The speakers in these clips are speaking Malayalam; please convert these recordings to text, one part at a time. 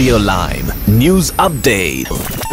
Audio Lime News Update.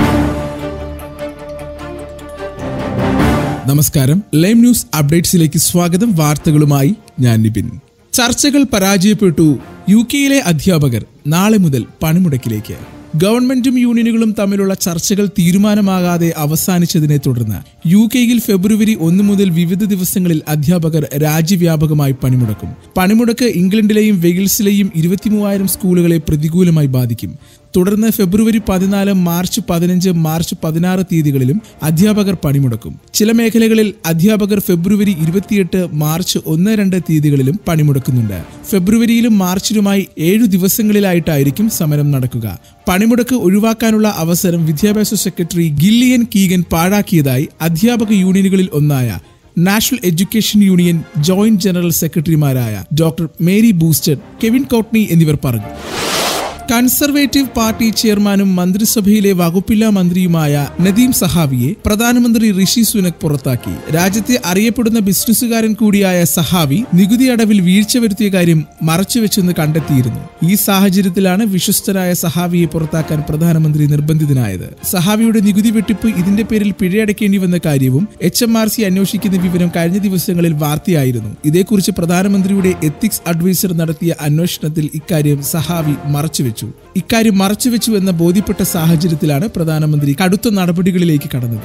നമസ്കാരം, ലൈം ന്യൂസ് അപ്ഡേറ്റ്സിലേക്ക് സ്വാഗതം. വാർത്തകളുമായി ഞാൻ നിബിൻ. ചർച്ചകൾ പരാജയപ്പെട്ടു. യുകെയിലെ അധ്യാപകർ നാളെ മുതൽ പണിമുടക്കിലേക്ക്. ഗവൺമെന്റും യൂണിയനുകളും തമ്മിലുള്ള ചർച്ചകൾ തീരുമാനമാകാതെ അവസാനിച്ചതിനെ തുടർന്ന് യുകെയിൽ ഫെബ്രുവരി 1 മുതൽ വിവിധ ദിവസങ്ങളിൽ അധ്യാപകർ രാജ്യവ്യാപകമായി പണിമുടക്കും. പണിമുടക്ക് ഇംഗ്ലണ്ടിലെയും വെയിൽസിലെയും 23,000 സ്കൂളുകളെ പ്രതികൂലമായി ബാധിക്കും. തുടർന്ന് ഫെബ്രുവരി 14, മാർച്ച് 15, മാർച്ച് 16 തീയതികളിലും അധ്യാപകർ പണിമുടക്കും. ചില മേഖലകളിൽ അധ്യാപകർ ഫെബ്രുവരി 28, മാർച്ച് 1, 2 തീയതികളിലും പണിമുടക്കുന്നുണ്ട്. ഫെബ്രുവരിയിലും മാർച്ചിലുമായി 7 ദിവസങ്ങളിലായിട്ടായിരിക്കും സമരം നടക്കുക. പണിമുടക്ക് ഒഴിവാക്കാനുള്ള അവസരം വിദ്യാഭ്യാസ സെക്രട്ടറി ഗില്ലിയൻ കീഗൻ പാഴാക്കിയതായി അധ്യാപക യൂണിയനുകളിൽ ഒന്നായ National Education Union joint general സെക്രട്ടറിമാരായ doctor Mary Bousted, Kevin Courtney എന്നിവർ പറഞ്ഞു. കൺസർവേറ്റീവ് പാർട്ടി ചെയർമാനും മന്ത്രിസഭയിലെ വകുപ്പില്ലാ മന്ത്രിയുമായ നദീം സഹാവിയെ പ്രധാനമന്ത്രി ഋഷി സുനക് പുറത്താക്കി. രാജ്യത്തെ അറിയപ്പെടുന്ന ബിസിനസ്സുകാരൻ കൂടിയായ സഹാവി നികുതി അടവിൽ വീഴ്ച വരുത്തിയ കാര്യം മറച്ചുവെച്ചെന്ന് കണ്ടെത്തിയിരുന്നു. ഈ സാഹചര്യത്തിലാണ് വിശ്വസ്തനായ സഹാവിയെ പുറത്താക്കാൻ പ്രധാനമന്ത്രി നിർബന്ധിതനായത്. സഹാവിയുടെ നികുതി വെട്ടിപ്പ് ഇതിന്റെ പേരിൽ പിഴയടക്കേണ്ടി വന്ന കാര്യവും HMRC അന്വേഷിക്കുന്ന വിവരം കഴിഞ്ഞ ദിവസങ്ങളിൽ വാർത്തയായിരുന്നു. ഇതേക്കുറിച്ച് പ്രധാനമന്ത്രിയുടെ എത്തിക്സ് അഡ്വൈസർ നടത്തിയ അന്വേഷണത്തിൽ ഇക്കാര്യം സഹാവി മറച്ചുവെച്ചു. ഇക്കാര്യം മറച്ചുവെച്ചു എന്ന ബോധ്യപ്പെട്ട സാഹചര്യത്തിലാണ് പ്രധാനമന്ത്രി കടുത്ത നടപടികളിലേക്ക് കടന്നത്.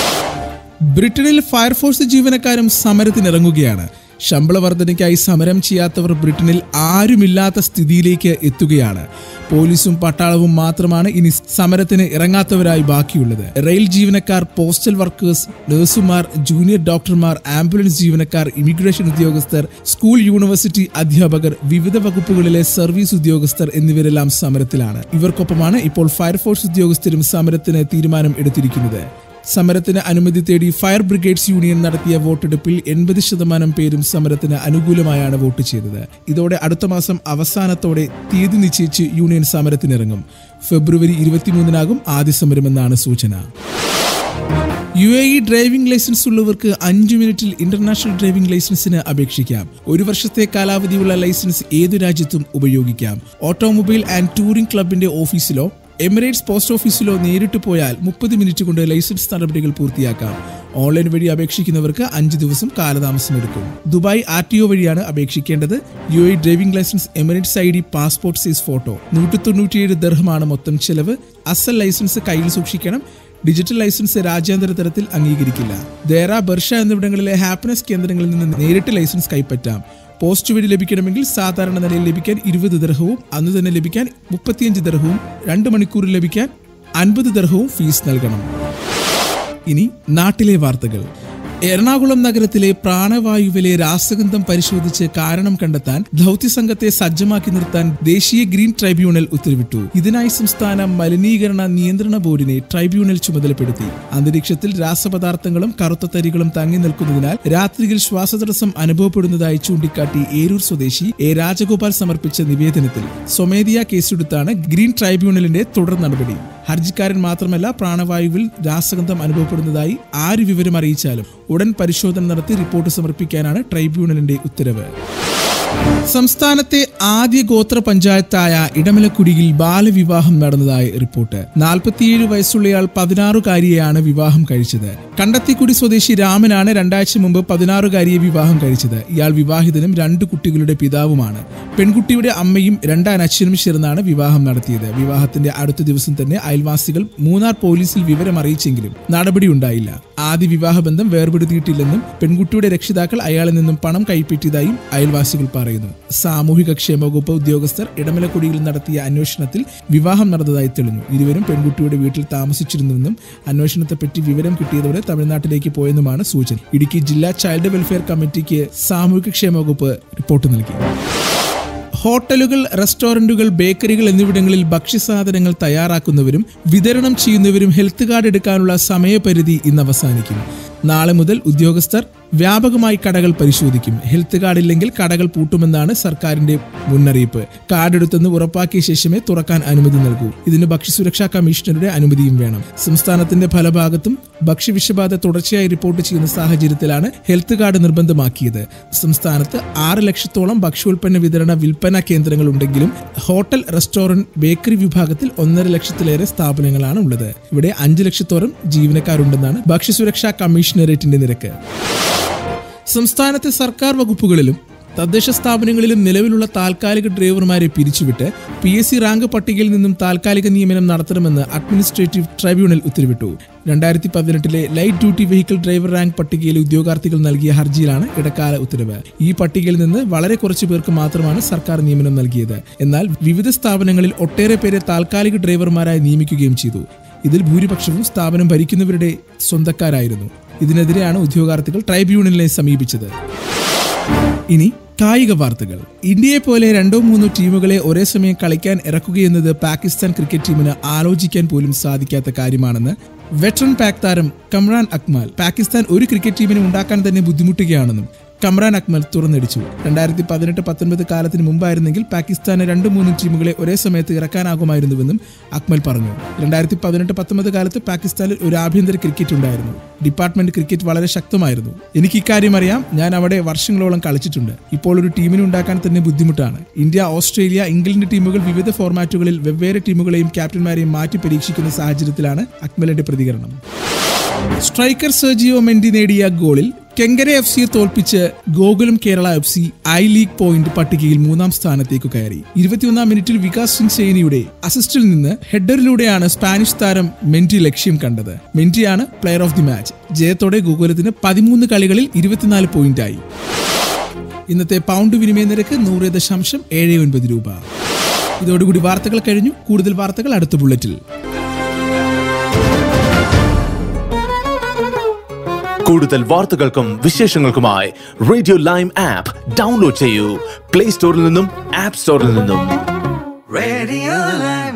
ബ്രിട്ടനിൽ ഫയർഫോഴ്സ് ജീവനക്കാരും സമരത്തിനിറങ്ങുകയാണ്. ശമ്പള വർധനയ്ക്കായി സമരം ചെയ്യാത്തവർ ബ്രിട്ടനിൽ ആരുമില്ലാത്ത സ്ഥിതിയിലേക്ക് എത്തുകയാണ്. പോലീസും പട്ടാളവും മാത്രമാണ് ഇനി സമരത്തിന് ഇറങ്ങാത്തവരായി ബാക്കിയുള്ളത്. റെയിൽ ജീവനക്കാർ, പോസ്റ്റൽ വർക്കേഴ്സ്, നഴ്സുമാർ, ജൂനിയർ ഡോക്ടർമാർ, ആംബുലൻസ് ജീവനക്കാർ, ഇമിഗ്രേഷൻ ഉദ്യോഗസ്ഥർ, സ്കൂൾ യൂണിവേഴ്സിറ്റി അധ്യാപകർ, വിവിധ വകുപ്പുകളിലെ സർവീസ് ഉദ്യോഗസ്ഥർ എന്നിവരെല്ലാം സമരത്തിലാണ്. ഇവർക്കൊപ്പമാണ് ഇപ്പോൾ ഫയർഫോഴ്സ് ഉദ്യോഗസ്ഥരും സമരത്തിന് തീരുമാനം എടുത്തിരിക്കുന്നത്. സമരത്തിന് അനുമതി തേടി ഫയർ ബ്രിഗേഡ്സ് യൂണിയൻ നടത്തിയ വോട്ടെടുപ്പിൽ 80% പേരും സമരത്തിന് അനുകൂലമായാണ് വോട്ട് ചെയ്തത്. ഇതോടെ അടുത്ത മാസം അവസാനത്തോടെ തീയതി നിശ്ചയിച്ച് യൂണിയൻ സമരത്തിനിറങ്ങും. ഫെബ്രുവരി 23-നാകും ആദ്യ സമരമെന്നാണ് സൂചന. UAE ഡ്രൈവിംഗ് ലൈസൻസ് ഉള്ളവർക്ക് 5 മിനിറ്റിൽ ഇന്റർനാഷണൽ ഡ്രൈവിംഗ് ലൈസൻസിന് അപേക്ഷിക്കാം. 1 വർഷത്തെ കാലാവധിയുള്ള ലൈസൻസ് ഏതു രാജ്യത്തും ഉപയോഗിക്കാം. ഓട്ടോമൊബൈൽ ആൻഡ് ടൂറിംഗ് ക്ലബിന്റെ ഓഫീസിലോ എമിറേറ്റ്സ് പോസ്റ്റ് ഓഫീസിലോ നേരിട്ട് പോയാൽ 30 മിനിറ്റ് കൊണ്ട് ലൈസൻസ് നടപടികൾ പൂർത്തിയാക്കാം. ഓൺലൈൻ വഴി അപേക്ഷിക്കുന്നവർക്ക് 5 ദിവസം കാലതാമസമെടുക്കും. ദുബായ് RTO വഴിയാണ് അപേക്ഷിക്കേണ്ടത്. UAE driving licence, Emirates ID, passport size photo. 197 ദിർഹമാണ് മൊത്തം ചെലവ്. അസൽ ലൈസൻസ് കയ്യിൽ സൂക്ഷിക്കണം. ഡിജിറ്റൽ ലൈസൻസ് രാജ്യാന്തര തലത്തിൽ അംഗീകരിക്കില്ല. ദേറ, ബർഷ എന്നിവിടങ്ങളിലെ ഹാപ്പിനെസ് കേന്ദ്രങ്ങളിൽ നിന്ന് നേരിട്ട് ലൈസൻസ് കൈപ്പറ്റാം. പോസ്റ്റ് വഴി ലഭിക്കണമെങ്കിൽ സാധാരണ നിലയിൽ ലഭിക്കാൻ 20 ദിർഹവും അന്ന് തന്നെ ലഭിക്കാൻ 35 ദിർഹവും 2 മണിക്കൂറിൽ ലഭിക്കാൻ 50 ദിർഹവും ഫീസ് നൽകണം. ഇനി നാട്ടിലെ വാർത്തകൾ. എറണാകുളം നഗരത്തിലെ പ്രാണവായുവിലെ രാസഗന്ധം പരിശോധിച്ച് കാരണം കണ്ടെത്താൻ ദൗത്യസംഘത്തെ സജ്ജമാക്കി നിർത്താൻ ദേശീയ ഗ്രീൻ ട്രൈബ്യൂണൽ ഉത്തരവിട്ടു. ഇതിനായി സംസ്ഥാന മലിനീകരണ നിയന്ത്രണ ബോർഡിനെ ട്രൈബ്യൂണൽ ചുമതലപ്പെടുത്തി. അന്തരീക്ഷത്തിൽ രാസപദാർത്ഥങ്ങളും കറുത്ത തരികളും തങ്ങി നിൽക്കുന്നതിനാൽ രാത്രിയിൽ ശ്വാസതടസ്സം അനുഭവപ്പെടുന്നതായി ചൂണ്ടിക്കാട്ടി ഏരൂർ സ്വദേശി A. രാജഗോപാൽ സമർപ്പിച്ച നിവേദനത്തിൽ സ്വമേധയാ കേസെടുത്താണ് ഗ്രീൻ ട്രൈബ്യൂണലിന്റെ തുടർ നടപടി. ഹർജിക്കാരൻ മാത്രമല്ല, പ്രാണവായുവിൽ രാസഗന്ധം അനുഭവപ്പെടുന്നതായി ആര് വിവരം അറിയിച്ചാലും ഉടൻ പരിശോധന നടത്തി റിപ്പോർട്ട് സമർപ്പിക്കാനാണ് ട്രൈബ്യൂണലിന്റെ ഉത്തരവ്. സംസ്ഥാനത്തെ ആദ്യ ഗോത്ര പഞ്ചായത്തായ ഇടമലക്കുടിയിൽ ബാലവിവാഹം നടന്നതായി റിപ്പോർട്ട്. 47 വയസ്സുള്ളയാൾ 16-കാരിയെയാണ് വിവാഹം കഴിച്ചത്. കണ്ടത്തിക്കുടി സ്വദേശി രാമനാണ് 2 ആഴ്ച മുമ്പ് 16-കാരിയെ വിവാഹം കഴിച്ചത്. ഇയാൾ വിവാഹിതനും 2 കുട്ടികളുടെ പിതാവുമാണ്. പെൺകുട്ടിയുടെ അമ്മയും 2 അച്ഛനും ചേർന്നാണ് വിവാഹം നടത്തിയത്. വിവാഹത്തിന്റെ അടുത്ത ദിവസം തന്നെ അയൽവാസികൾ മൂന്നാർ പോലീസിൽ വിവരം അറിയിച്ചെങ്കിലും നടപടിയുണ്ടായില്ല. ആദ്യ വിവാഹബന്ധം വേർപെടുത്തിയിട്ടില്ലെന്നും പെൺകുട്ടിയുടെ രക്ഷിതാക്കൾ അയാളിൽ നിന്നും പണം കൈപ്പറ്റിയതായും അയൽവാസികൾ പറയുന്നു. സാമൂഹിക ക്ഷേമ വകുപ്പ് ഉദ്യോഗസ്ഥർ ഇടമലക്കുടിയിൽ നടത്തിയ അന്വേഷണത്തിൽ വിവാഹം നടന്നതായി തെളിഞ്ഞു. ഇരുവരും പെൺകുട്ടിയുടെ വീട്ടിൽ താമസിച്ചിരുന്നുവെന്നും അന്വേഷണത്തെപ്പറ്റി വിവരം കിട്ടിയതോടെ തമിഴ്നാട്ടിലേക്ക് പോയെന്നുമാണ് സൂചന. ഇടുക്കി ജില്ലാ ചൈൽഡ് വെൽഫെയർ കമ്മിറ്റിക്ക് സാമൂഹിക ക്ഷേമ വകുപ്പ് റിപ്പോർട്ട് നൽകി. ഹോട്ടലുകൾ, റെസ്റ്റോറന്റുകൾ, ബേക്കറികൾ എന്നിവിടങ്ങളിൽ ഭക്ഷ്യസാധനങ്ങൾ തയ്യാറാക്കുന്നവരും വിതരണം ചെയ്യുന്നവരും ഹെൽത്ത് കാർഡ് എടുക്കാനുള്ള സമയപരിധി ഇന്ന് അവസാനിക്കും. നാളെ മുതൽ ഉദ്യോഗസ്ഥർ വ്യാപകമായി കടകൾ പരിശോധിക്കും. ഹെൽത്ത് കാർഡ് ഇല്ലെങ്കിൽ കടകൾ പൂട്ടുമെന്നാണ് സർക്കാരിന്റെ മുന്നറിയിപ്പ്. കാർഡ് എടുത്തെന്ന് ഉറപ്പാക്കിയ ശേഷമേ തുറക്കാൻ അനുമതി നൽകൂ. ഇതിന് ഭക്ഷ്യസുരക്ഷാ കമ്മീഷണറുടെ അനുമതിയും വേണം. സംസ്ഥാനത്തിന്റെ പല ഭാഗത്തും ഭക്ഷ്യവിഷബാധ തുടർച്ചയായി റിപ്പോർട്ട് ചെയ്യുന്ന സാഹചര്യത്തിലാണ് ഹെൽത്ത് കാർഡ് നിർബന്ധമാക്കിയത്. സംസ്ഥാനത്ത് 6 ലക്ഷത്തോളം ഭക്ഷ്യോൽപ്പന്ന വിൽപ്പന കേന്ദ്രങ്ങൾ ഉണ്ടെങ്കിലും ഹോട്ടൽ, റെസ്റ്റോറന്റ്, ബേക്കറി വിഭാഗത്തിൽ 1.5 ലക്ഷത്തിലേറെ സ്ഥാപനങ്ങളാണ് ഉള്ളത്. ഇവിടെ 5 ലക്ഷത്തോളം ജീവനക്കാരുണ്ടെന്നാണ് ഭക്ഷ്യസുരക്ഷാ കമ്മീഷണറേറ്റിന്റെ നിരക്ക്. സംസ്ഥാനത്തെ സർക്കാർ വകുപ്പുകളിലും തദ്ദേശ സ്ഥാപനങ്ങളിലും നിലവിലുള്ള താൽക്കാലിക ഡ്രൈവർമാരെ പിരിച്ചുവിട്ട് PSC റാങ്ക് പട്ടികയിൽ നിന്നും താൽക്കാലിക നിയമനം നടത്തണമെന്ന് അഡ്മിനിസ്ട്രേറ്റീവ് ട്രൈബ്യൂണൽ ഉത്തരവിട്ടു. 2018 light duty vehicle driver rank പട്ടികയിലെ ഉദ്യോഗാർത്ഥികൾ നൽകിയ ഹർജിയിലാണ് ഇടക്കാല ഉത്തരവ്. ഈ പട്ടികയിൽ നിന്ന് വളരെ കുറച്ചു പേർക്ക് മാത്രമാണ് സർക്കാർ നിയമനം നൽകിയത്. എന്നാൽ വിവിധ സ്ഥാപനങ്ങളിൽ ഒട്ടേറെ പേരെ താൽക്കാലിക ഡ്രൈവർമാരായി നിയമിക്കുകയും ചെയ്തു. ഇതിൽ ഭൂരിപക്ഷവും സ്ഥാപനം ഭരിക്കുന്നവരുടെ സ്വന്തക്കാരായിരുന്നു. ഇതിനെതിരെയാണ് ഉദ്യോഗാർത്ഥികൾ ട്രൈബ്യൂണലിനെ സമീപിച്ചത്. ഇനി കായിക വാർത്തകൾ. ഇന്ത്യയെ പോലെ 2-3 ടീമുകളെ ഒരേ സമയം കളിക്കാൻ ഇറക്കുകയെന്നത് പാകിസ്ഥാൻ ക്രിക്കറ്റ് ടീമിന് ആലോചിക്കാൻ പോലും സാധിക്കാത്ത കാര്യമാണെന്ന് വെറ്ററൻ പാക് താരം കമ്രാൻ അക്മൽ. പാകിസ്ഥാൻ ഒരു ക്രിക്കറ്റ് ടീമിനെ ഉണ്ടാക്കാൻ തന്നെ ബുദ്ധിമുട്ടുകയാണെന്നും കമ്രാൻ അക്മൽ തുറന്നടിച്ചു. 2018-19 കാലത്തിന് മുമ്പായിരുന്നെങ്കിൽ പാകിസ്ഥാന് 2-3 ടീമുകളെ ഒരേ സമയത്ത് ഇറക്കാനാകുമായിരുന്നുവെന്നും അക്മൽ പറഞ്ഞു. 2018-19 കാലത്ത് പാകിസ്ഥാനിൽ ഒരു ആഭ്യന്തര ക്രിക്കറ്റ് ഉണ്ടായിരുന്നു. ഡിപ്പാർട്ട്മെന്റ് ക്രിക്കറ്റ് വളരെ ശക്തമായിരുന്നു. എനിക്ക് ഇക്കാര്യം അറിയാം. ഞാൻ അവിടെ വർഷങ്ങളോളം കളിച്ചിട്ടുണ്ട്. ഇപ്പോൾ ഒരു ടീമിനെ ഉണ്ടാക്കാൻ തന്നെ ബുദ്ധിമുട്ടാണ്. ഇന്ത്യ, ഓസ്ട്രേലിയ, ഇംഗ്ലണ്ട് ടീമുകൾ വിവിധ ഫോർമാറ്റുകളിൽ വെവ്വേറെ ടീമുകളെയും ക്യാപ്റ്റന്മാരെയും മാറ്റി പരീക്ഷിക്കുന്ന സാഹചര്യത്തിലാണ് അക്മലിന്റെ പ്രതികരണം. സ്ട്രൈക്കർ സെർജിയോ മെൻഡി നേടിയ ഗോളിൽ കെങ്കരെ FC തോൽപ്പിച്ച് Gokulam Kerala FC I League point പട്ടികയിൽ 3-ാം സ്ഥാനത്തേക്ക് കയറി. 21-ാം മിനിറ്റിൽ വികാസ് സിംഗ് സേനിയുടെ അസിസ്റ്റിൽ നിന്ന് ഹെഡറിലൂടെയാണ് സ്പാനിഷ് താരം മെൻഡി ലക്ഷ്യം കണ്ടത്. മെൻഡിയാണ് പ്ലെയർ ഓഫ് ദി മാച്ച്. ജയത്തോടെ ഗോകുലത്തിന് 13 കളികളിൽ 24 പോയിന്റായി. ഇന്നത്തെ പൗണ്ട് വിനിമയ നിരക്ക് 100.79 രൂപ. ഇതോടുകൂടി വാർത്തകൾ കഴിഞ്ഞു. കൂടുതൽ വാർത്തകൾ അടുത്ത ബുള്ളറ്റിൽ. കൂടുതൽ വാർത്തകൾക്കും വിശേഷങ്ങൾക്കുമായി റേഡിയോ ലൈം ആപ്പ് ഡൗൺലോഡ് ചെയ്യൂ. പ്ലേ സ്റ്റോറിൽ നിന്നും ആപ്പ് സ്റ്റോറിൽ നിന്നും. Radio lime.